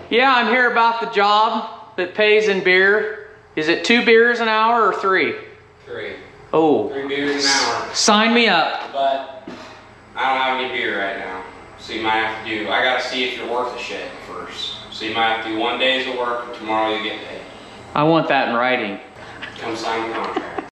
Yeah, I'm here about the job that pays in beer. Is it 2 beers an hour or 3? 3. Oh. 3 beers an hour. Sign me up. But I don't have any beer right now. So you might have to do, I gotta see if you're worth a shit first. So you might have to do 1 day's of work and tomorrow you get paid. I want that in writing. Come sign the contract.